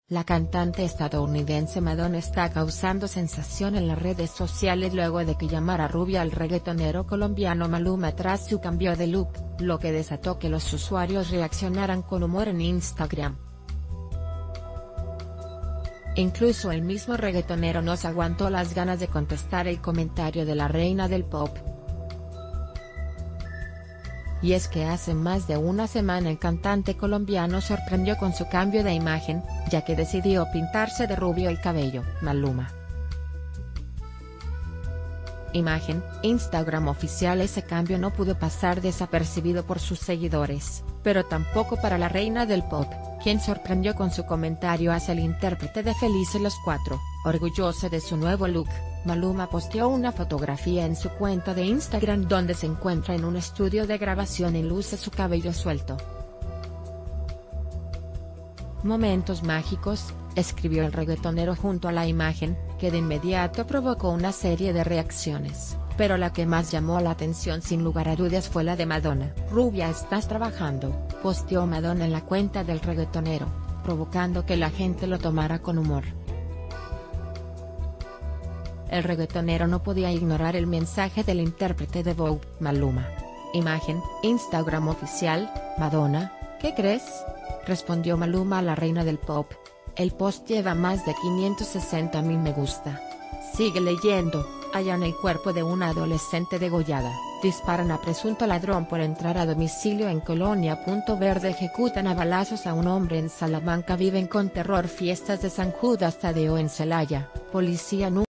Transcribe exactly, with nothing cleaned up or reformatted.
La cantante estadounidense Madonna está causando sensación en las redes sociales luego de que llamara rubia al reggaetonero colombiano Maluma tras su cambio de look, lo que desató que los usuarios reaccionaran con humor en Instagram. Incluso el mismo reggaetonero no se aguantó las ganas de contestar el comentario de la reina del pop. Y es que hace más de una semana el cantante colombiano sorprendió con su cambio de imagen, ya que decidió pintarse de rubio el cabello. Maluma. Imagen, Instagram oficial. Ese cambio no pudo pasar desapercibido por sus seguidores, pero tampoco para la reina del pop, quien sorprendió con su comentario hacia el intérprete de Felices los Cuatro. Orgulloso de su nuevo look, Maluma posteó una fotografía en su cuenta de Instagram donde se encuentra en un estudio de grabación y luce su cabello suelto. Momentos mágicos, escribió el reggaetonero junto a la imagen, que de inmediato provocó una serie de reacciones, pero la que más llamó la atención sin lugar a dudas fue la de Madonna. Rubia, ¿estás trabajando?, posteó Madonna en la cuenta del reggaetonero, provocando que la gente lo tomara con humor. El reggaetonero no podía ignorar el mensaje del intérprete de Vogue, Maluma. Imagen, Instagram oficial. Madonna, ¿qué crees?, respondió Maluma a la reina del pop. El post lleva más de quinientos sesenta mil me gusta. Sigue leyendo. Hallan el cuerpo de una adolescente degollada. Disparan a presunto ladrón por entrar a domicilio en Colonia Punto Verde. Ejecutan a balazos a un hombre en Salamanca. Viven con terror fiestas de San Judas Tadeo en Celaya. Policía número